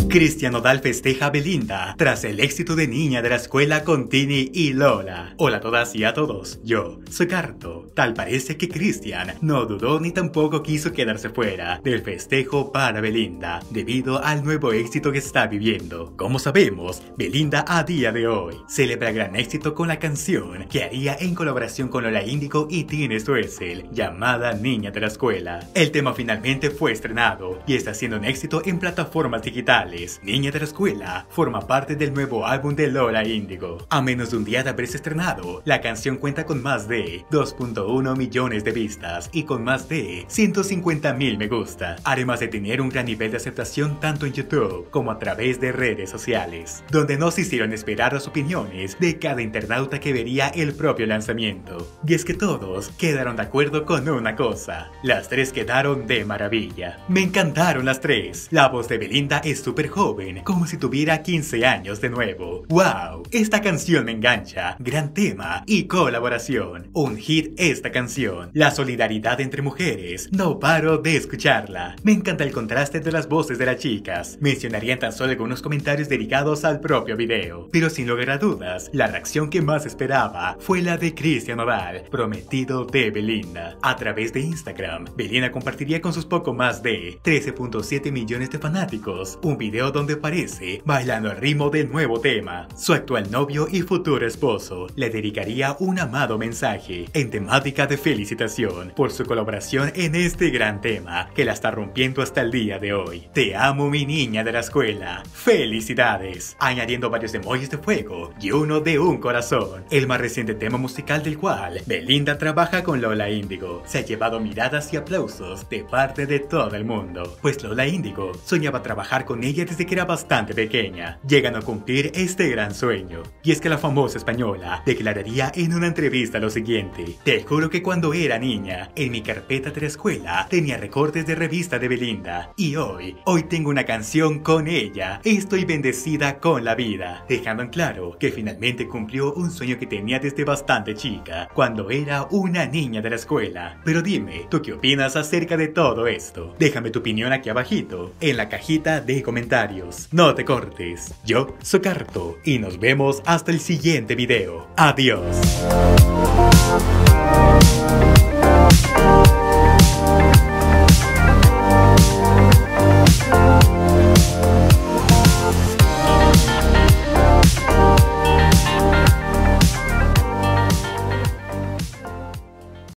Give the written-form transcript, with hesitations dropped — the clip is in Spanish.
Cristian Nodal festeja a Belinda tras el éxito de Niña de la Escuela con Tini y Lola. Hola a todas y a todos, yo soy Carto. Tal parece que Cristian no dudó ni tampoco quiso quedarse fuera del festejo para Belinda debido al nuevo éxito que está viviendo. Como sabemos, Belinda a día de hoy celebra gran éxito con la canción que haría en colaboración con Lola Índigo y Tini Stoessel llamada Niña de la Escuela. El tema finalmente fue estrenado y está siendo un éxito en plataformas digitales. Niña de la Escuela forma parte del nuevo álbum de Lola Índigo. A menos de un día de haberse estrenado, la canción cuenta con más de 2.1 millones de vistas y con más de 150.000 me gusta, además de tener un gran nivel de aceptación tanto en YouTube como a través de redes sociales, donde no se hicieron esperar las opiniones de cada internauta que vería el propio lanzamiento. Y es que todos quedaron de acuerdo con una cosa: las tres quedaron de maravilla. Me encantaron las tres. La voz de Belinda es súper joven, como si tuviera 15 años de nuevo. ¡Wow! Esta canción me engancha. Gran tema y colaboración. Un hit esta canción. La solidaridad entre mujeres. No paro de escucharla. Me encanta el contraste de las voces de las chicas. Mencionaría tan solo algunos comentarios dedicados al propio video. Pero sin lugar a dudas, la reacción que más esperaba fue la de Cristian Nodal, prometido de Belinda. A través de Instagram, Belinda compartiría con sus poco más de 13.7 millones de fanáticos un video donde aparece bailando al ritmo del nuevo tema. Su actual novio y futuro esposo le dedicaría un amado mensaje en temática de felicitación por su colaboración en este gran tema que la está rompiendo hasta el día de hoy. Te amo, mi niña de la escuela. ¡Felicidades! Añadiendo varios emojis de fuego y uno de un corazón. El más reciente tema musical del cual Belinda trabaja con Lola Índigo se ha llevado miradas y aplausos de parte de todo el mundo, pues Lola Índigo soñaba trabajar con ella desde que era bastante pequeña. Llegan a cumplir este gran sueño, y es que la famosa española declararía en una entrevista lo siguiente: te juro que cuando era niña, en mi carpeta de la escuela tenía recortes de revista de Belinda, y hoy tengo una canción con ella. Estoy bendecida con la vida, dejando en claro que finalmente cumplió un sueño que tenía desde bastante chica, cuando era una niña de la escuela. Pero dime, ¿tú qué opinas acerca de todo esto? Déjame tu opinión aquí abajito, en la cajita de comentarios. No te cortes. Yo soy Carto y nos vemos hasta el siguiente video. Adiós.